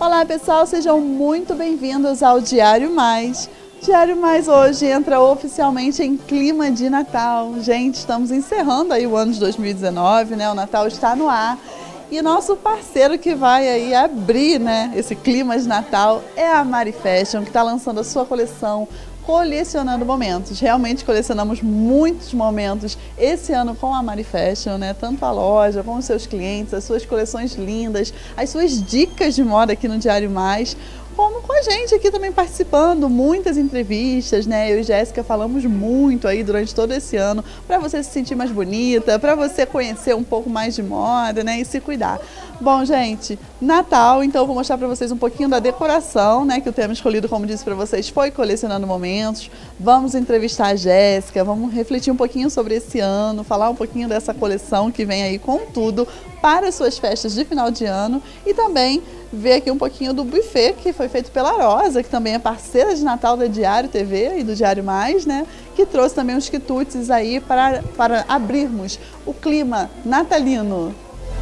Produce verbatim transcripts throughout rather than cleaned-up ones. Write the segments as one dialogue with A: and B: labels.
A: Olá pessoal, sejam muito bem-vindos ao Diário Mais. Diário Mais hoje entra oficialmente em clima de Natal. Gente, estamos encerrando aí o ano de dois mil e dezenove, né? O Natal está no ar. E nosso parceiro que vai aí abrir, né, esse clima de Natal é a Mari Fashion, que está lançando a sua coleção Colecionando Momentos. Realmente colecionamos muitos momentos esse ano com a Mari Fashion, né? Tanto a loja, com os seus clientes, as suas coleções lindas, as suas dicas de moda aqui no Diário Mais, como com a gente aqui também participando, muitas entrevistas, né? Eu e Jéssica falamos muito aí durante todo esse ano para você se sentir mais bonita, para você conhecer um pouco mais de moda, né? E se cuidar. Bom, gente, Natal, então eu vou mostrar para vocês um pouquinho da decoração, né? Que o tema escolhido, como disse para vocês, foi Colecionando Momentos. Vamos entrevistar a Jéssica, vamos refletir um pouquinho sobre esse ano, falar um pouquinho dessa coleção que vem aí com tudo para as suas festas de final de ano e também ver aqui um pouquinho do buffet que foi feito pela Rosa, que também é parceira de Natal da Diário T V e do Diário Mais, né? Que trouxe também uns quitutes aí para, para abrirmos o clima natalino.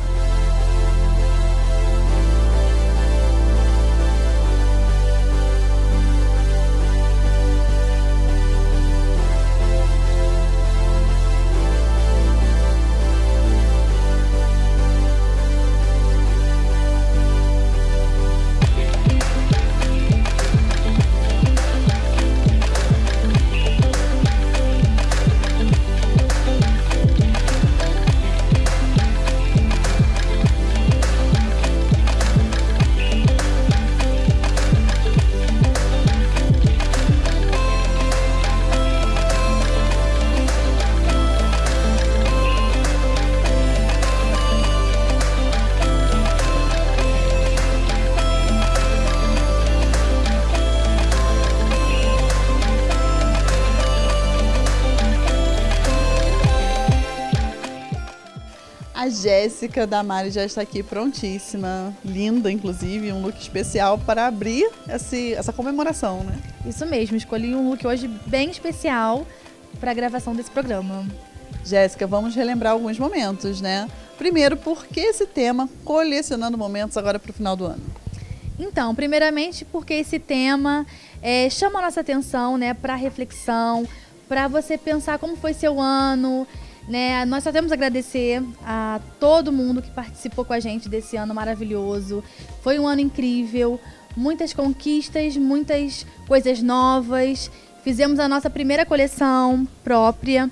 A: A Jéssica da Mari já está aqui prontíssima, linda inclusive, um look especial para abrir esse, essa comemoração, né?
B: Isso mesmo, escolhi um look hoje bem especial para a gravação desse programa.
A: Jéssica, vamos relembrar alguns momentos, né? Primeiro, por que esse tema Colecionando Momentos agora para o final do ano?
B: Então, primeiramente porque esse tema é, chama a nossa atenção, né, para reflexão, para você pensar como foi seu ano. Né, nós só temos a agradecer a todo mundo que participou com a gente desse ano maravilhoso. Foi um ano incrível, muitas conquistas, muitas coisas novas. Fizemos a nossa primeira coleção própria,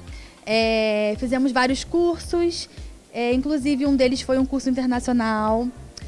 B: é, fizemos vários cursos, é, inclusive um deles foi um curso internacional.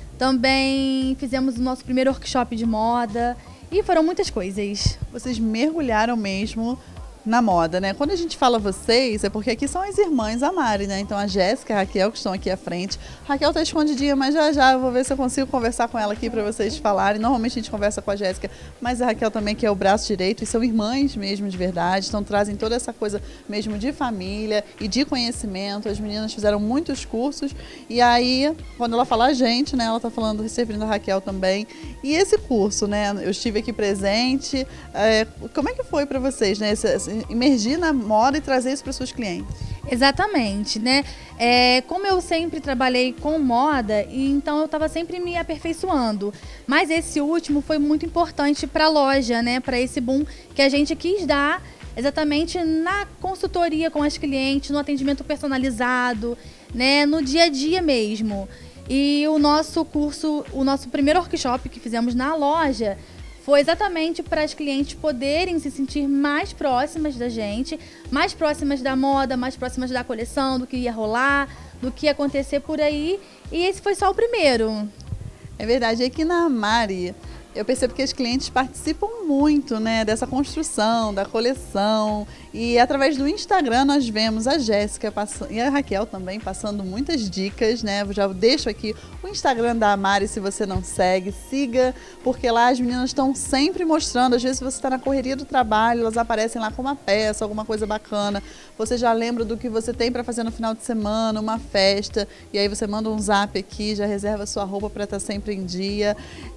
B: Também fizemos o nosso primeiro workshop de moda e foram muitas coisas.
A: Vocês mergulharam mesmo na moda, né? Quando a gente fala vocês, é porque aqui são as irmãs da Mari, né? Então a Jéssica e a Raquel que estão aqui à frente. A Raquel tá escondidinha, mas já já eu vou ver se eu consigo conversar com ela aqui para vocês falarem. Normalmente a gente conversa com a Jéssica, mas a Raquel também, que é o braço direito, e são irmãs mesmo de verdade, então trazem toda essa coisa mesmo de família e de conhecimento. As meninas fizeram muitos cursos e aí, quando ela fala a gente, né? Ela tá falando, servindo a Raquel também. E esse curso, né? Eu estive aqui presente. É, como é que foi para vocês, né? Esse, esse, imergir na moda e trazer isso para os seus clientes?
B: Exatamente, né? É, como eu sempre trabalhei com moda, e então eu estava sempre me aperfeiçoando. Mas esse último foi muito importante para a loja, né? Para esse boom que a gente quis dar exatamente na consultoria com as clientes, no atendimento personalizado, né? No dia a dia mesmo. E o nosso curso, o nosso primeiro workshop que fizemos na loja foi exatamente para as clientes poderem se sentir mais próximas da gente, mais próximas da moda, mais próximas da coleção, do que ia rolar, do que ia acontecer por aí. E esse foi só o primeiro.
A: É verdade, aqui na Mari eu percebo que as clientes participam muito, né, dessa construção, da coleção. E através do Instagram nós vemos a Jéssica e a Raquel também passando muitas dicas, né? Eu já deixo aqui o Instagram da Mari, se você não segue, siga, porque lá as meninas estão sempre mostrando. Às vezes você está na correria do trabalho, elas aparecem lá com uma peça, alguma coisa bacana. Você já lembra do que você tem para fazer no final de semana, uma festa, e aí você manda um zap aqui, já reserva sua roupa para estar sempre em dia.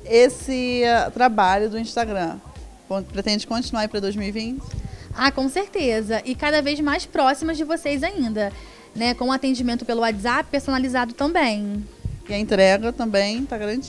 A: Esse uh, trabalho do Instagram pretende continuar aí para dois mil e vinte?
B: Ah, com certeza. E cada vez mais próximas de vocês ainda, né? Com atendimento pelo WhatsApp personalizado também.
A: E a entrega também está garantida.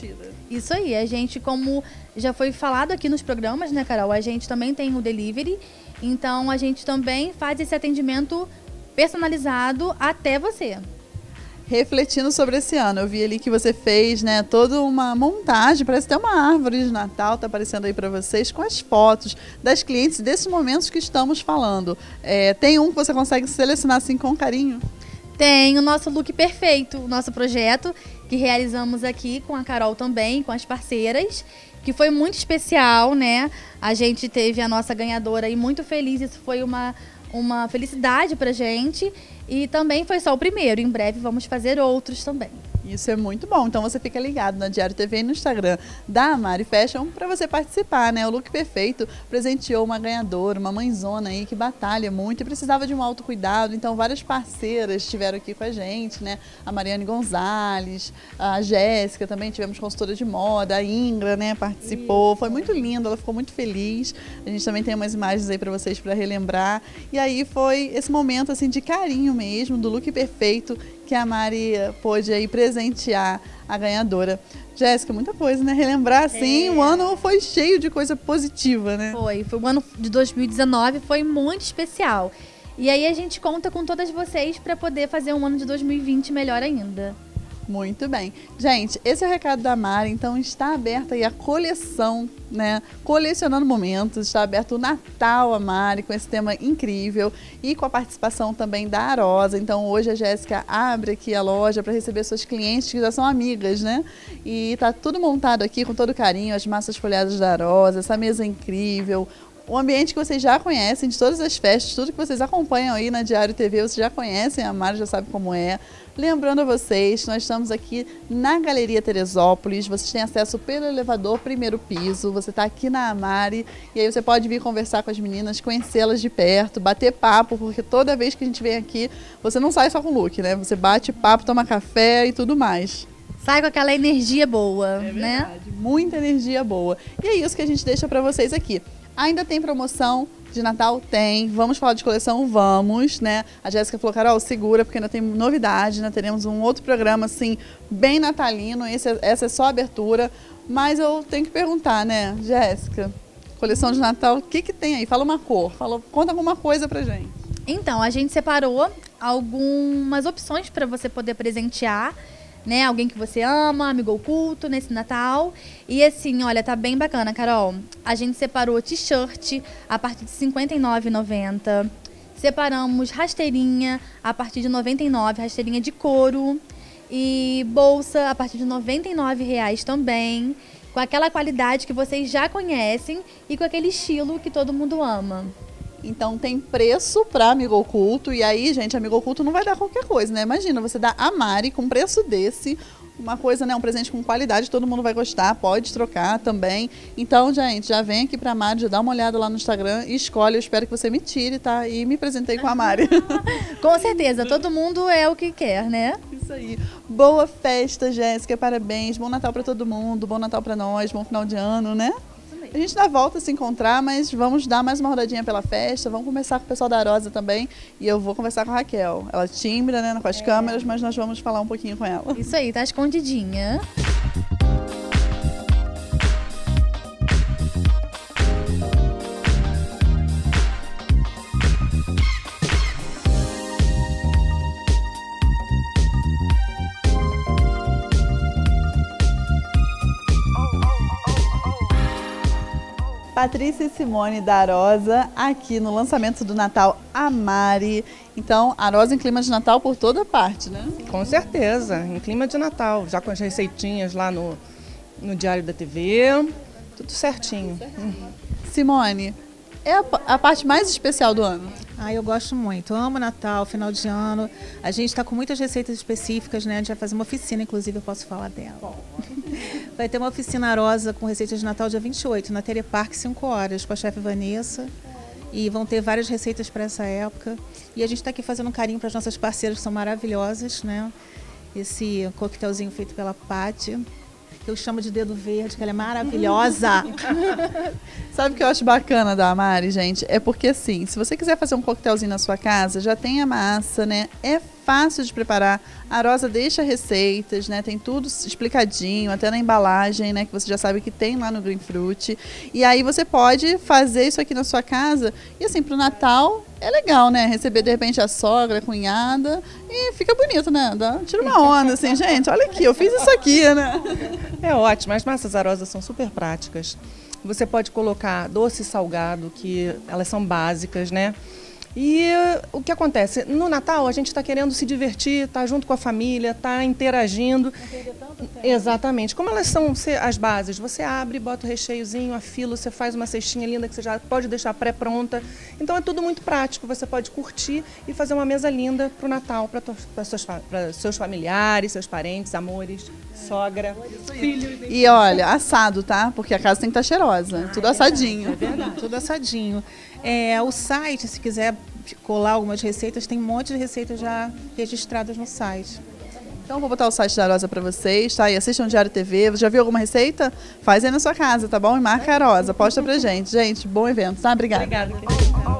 B: Isso aí, a gente, como já foi falado aqui nos programas, né, Carol? A gente também tem o delivery, então a gente também faz esse atendimento personalizado até você.
A: Refletindo sobre esse ano, eu vi ali que você fez, né, toda uma montagem, parece até uma árvore de Natal, tá aparecendo aí para vocês, com as fotos das clientes desses momentos que estamos falando. É, tem um que você consegue selecionar assim com carinho?
B: Tem o nosso look perfeito, o nosso projeto, que realizamos aqui com a Carol também, com as parceiras, que foi muito especial, né? A gente teve a nossa ganhadora e muito feliz, isso foi uma, uma felicidade pra gente. E também foi só o primeiro, em breve vamos fazer outros também.
A: Isso é muito bom, então você fica ligado na Diário T V e no Instagram da Amari Fashion para você participar, né? O Look Perfeito presenteou uma ganhadora, uma mãezona aí que batalha muito e precisava de um autocuidado, então várias parceiras estiveram aqui com a gente, né? A Mariane Gonzalez, a Jéssica também, tivemos consultora de moda, a Ingra, né, participou, foi muito lindo, ela ficou muito feliz. A gente também tem umas imagens aí para vocês para relembrar. E aí foi esse momento assim de carinho mesmo do Look Perfeito que a Mari pôde aí presentear a ganhadora. Jéssica, muita coisa, né? Relembrar assim, é. O ano foi cheio de coisa positiva, né?
B: Foi, foi o ano de dois mil e dezenove, foi muito especial. E aí a gente conta com todas vocês para poder fazer um ano de dois mil e vinte melhor ainda.
A: Muito bem. Gente, esse é o recado da Mari, então está aberta aí a coleção, né? Colecionando Momentos, está aberto o Natal, a Mari, com esse tema incrível e com a participação também da Arosa. Então hoje a Jéssica abre aqui a loja para receber seus clientes que já são amigas, né? E tá tudo montado aqui com todo carinho, as massas folhadas da Arosa, essa mesa incrível, o ambiente que vocês já conhecem de todas as festas, tudo que vocês acompanham aí na Diário T V, vocês já conhecem, a Mari já sabe como é. Lembrando a vocês, nós estamos aqui na Galeria Teresópolis, vocês têm acesso pelo elevador primeiro piso, você está aqui na Amari e aí você pode vir conversar com as meninas, conhecê-las de perto, bater papo, porque toda vez que a gente vem aqui, você não sai só com look, né? Você bate papo, toma café e tudo mais.
B: Sai com aquela energia boa,
A: é
B: né?
A: Verdade, muita energia boa. E é isso que a gente deixa para vocês aqui. Ainda tem promoção de Natal? Tem. Vamos falar de coleção? Vamos, né? A Jéssica falou, Carol, segura, porque ainda tem novidade, né? Teremos um outro programa, assim, bem natalino. Esse é, essa é só a abertura. Mas eu tenho que perguntar, né, Jéssica? Coleção de Natal, o que que tem aí? Fala uma cor. Fala, conta alguma coisa pra gente.
B: Então, a gente separou algumas opções para você poder presentear, né, alguém que você ama, amigo oculto nesse Natal. E assim, olha, tá bem bacana, Carol. A gente separou t-shirt a partir de cinquenta e nove reais e noventa centavos. Separamos rasteirinha a partir de noventa e nove reais, rasteirinha de couro. E bolsa a partir de noventa e nove reais também. Com aquela qualidade que vocês já conhecem e com aquele estilo que todo mundo ama.
A: Então tem preço para amigo oculto e aí, gente, amigo oculto não vai dar qualquer coisa, né? Imagina, você dá a Mari com preço desse, uma coisa, né, um presente com qualidade, todo mundo vai gostar, pode trocar também. Então, gente, já vem aqui pra Mari, já dá uma olhada lá no Instagram e escolhe, eu espero que você me tire, tá? E me apresentei com a Mari.
B: Com certeza, todo mundo é o que quer, né?
A: Isso aí. Boa festa, Jéssica, parabéns, bom Natal para todo mundo, bom Natal para nós, bom final de ano, né? A gente dá volta a se encontrar, mas vamos dar mais uma rodadinha pela festa, vamos conversar com o pessoal da Arosa também e eu vou conversar com a Raquel. Ela timbra, né, com as é. câmeras, mas nós vamos falar um pouquinho com ela.
B: Isso aí, tá escondidinha.
A: Patrícia e Simone da Arosa, aqui no lançamento do Natal Amari. Então, Arosa em clima de Natal por toda parte, né?
C: Com certeza, em clima de Natal, já com as receitinhas lá no, no Diário da T V, tudo certinho.
A: Hum. Simone, é a, a parte mais especial do ano?
D: Ah, eu gosto muito. Eu amo Natal, final de ano. A gente está com muitas receitas específicas, né? A gente vai fazer uma oficina, inclusive eu posso falar dela. Vai ter uma oficina Arosa com receitas de Natal dia vinte e oito, na Telepark, cinco horas, com a chefe Vanessa. E vão ter várias receitas para essa época. E a gente está aqui fazendo um carinho para as nossas parceiras, que são maravilhosas, né? Esse coquetelzinho feito pela Paty, que eu chamo de dedo verde, que ela é maravilhosa.
A: Sabe o que eu acho bacana da Amari, gente? É porque assim, se você quiser fazer um coquetelzinho na sua casa, já tem a massa, né? É fácil de preparar. A Arosa deixa receitas, né? Tem tudo explicadinho, até na embalagem, né? Que você já sabe que tem lá no Green Fruit. E aí você pode fazer isso aqui na sua casa. E assim, pro Natal é legal, né? Receber de repente a sogra, a cunhada. E fica bonito, né? Dá, tira uma onda, assim, gente, olha aqui, eu fiz isso aqui, né?
C: É ótimo, as massas Arosa são super práticas. Você pode colocar doce e salgado, que elas são básicas, né? E o que acontece? No Natal a gente está querendo se divertir, tá junto com a família, tá interagindo. Exatamente. Como elas são as bases, você abre, bota o recheiozinho, a filo, você faz uma cestinha linda que você já pode deixar pré-pronta. Então é tudo muito prático, você pode curtir e fazer uma mesa linda para o Natal, para seus, seus familiares, seus parentes, amores, sogra, filhos.
A: E olha, assado, tá? Porque a casa tem que estar cheirosa,
D: ah,
A: tudo
D: é
A: assadinho.
D: Verdade, é verdade, tudo assadinho. É, o site, se quiser colar algumas receitas, tem um monte de receitas já registradas no site.
A: Então vou botar o site da Arosa para vocês, tá? E assistam o Diário T V. Você já viu alguma receita? Faz aí na sua casa, tá bom? E marca a Arosa, posta pra gente. Gente, bom evento, tá? Obrigada.
C: Obrigada, querida.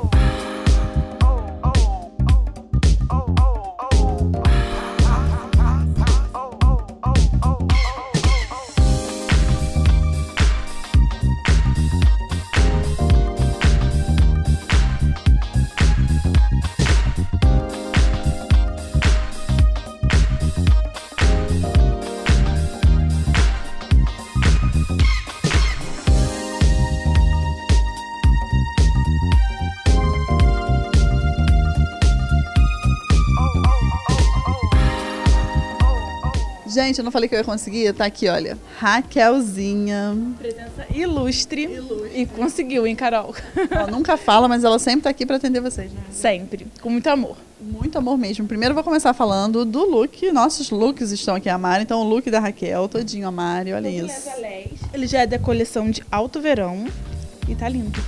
A: Gente, eu não falei que eu ia conseguir? Tá aqui, olha. Raquelzinha.
E: Presença ilustre. ilustre. E conseguiu, hein, Carol?
A: Ela nunca fala, mas ela sempre tá aqui para atender vocês. Né?
E: Sempre. Com muito amor.
A: Muito amor mesmo. Primeiro eu vou começar falando do look. Nossos looks estão aqui, a Mari. Então o look da Raquel, todinho a Mari, olha
E: Todo
A: isso.
E: Ele já é da coleção de alto verão. E tá lindo.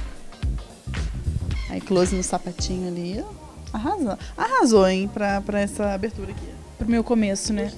A: Aí close no sapatinho ali. Arrasou. Arrasou, hein, pra, pra essa abertura aqui.
E: Pro meu começo, né?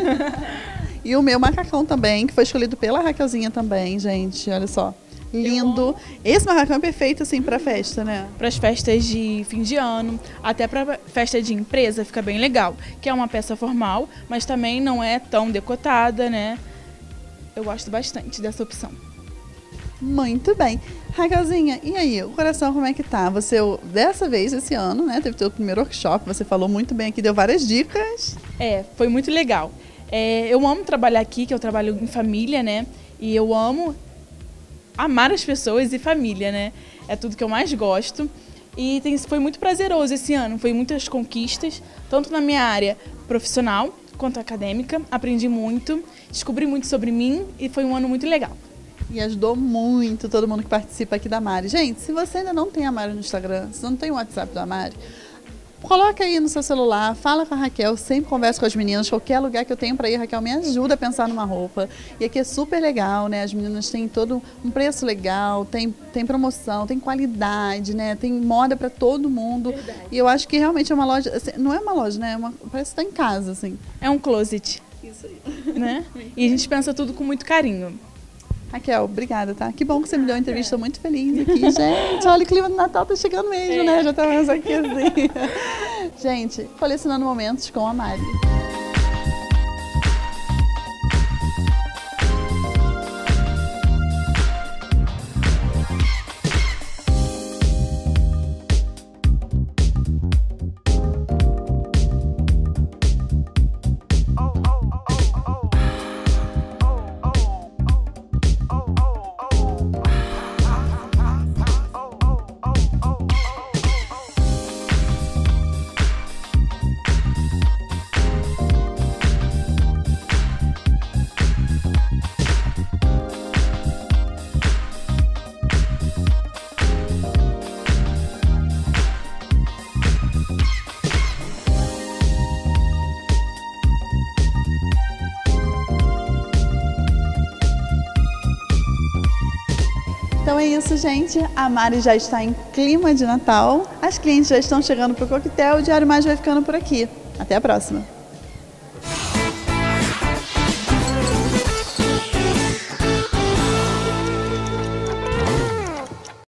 A: E o meu macacão também, que foi escolhido pela Raquelzinha também, gente. Olha só. Lindo. Esse macacão é perfeito, assim, pra festa, né?
E: Para as festas de fim de ano, até pra festa de empresa, fica bem legal. Que é uma peça formal, mas também não é tão decotada, né? Eu gosto bastante dessa opção.
A: Muito bem. Raquelzinha, e aí, o coração como é que tá? Você, dessa vez, esse ano, né, teve teu primeiro workshop, você falou muito bem aqui, deu várias dicas.
E: É, foi muito legal. É, eu amo trabalhar aqui, que eu trabalho em família, né? E eu amo amar as pessoas e família, né? É tudo que eu mais gosto. E tem, foi muito prazeroso esse ano, foi muitas conquistas, tanto na minha área profissional quanto acadêmica. Aprendi muito, descobri muito sobre mim e foi um ano muito legal.
A: E ajudou muito todo mundo que participa aqui da Mari. Gente, se você ainda não tem a Mari no Instagram, se não tem o WhatsApp da Mari, coloca aí no seu celular, fala com a Raquel, sempre converso com as meninas, qualquer lugar que eu tenho para ir, a Raquel me ajuda a pensar numa roupa. E aqui é super legal, né? As meninas têm todo um preço legal, tem, tem promoção, tem qualidade, né? Tem moda para todo mundo. Verdade. E eu acho que realmente é uma loja, assim, não é uma loja, né? É uma, parece que está em casa, assim.
E: É um closet. Isso aí. Né? E a gente pensa tudo com muito carinho.
A: Raquel, obrigada, tá? Que bom que você me deu uma entrevista, muito feliz aqui, gente. Olha, o clima do Natal tá chegando mesmo, é. né? Já estamos aqui assim. Gente, colecionando momentos com a Mari. Então é isso, gente. A Mari já está em clima de Natal. As clientes já estão chegando para o coquetel. O Diário Mais vai ficando por aqui. Até a próxima.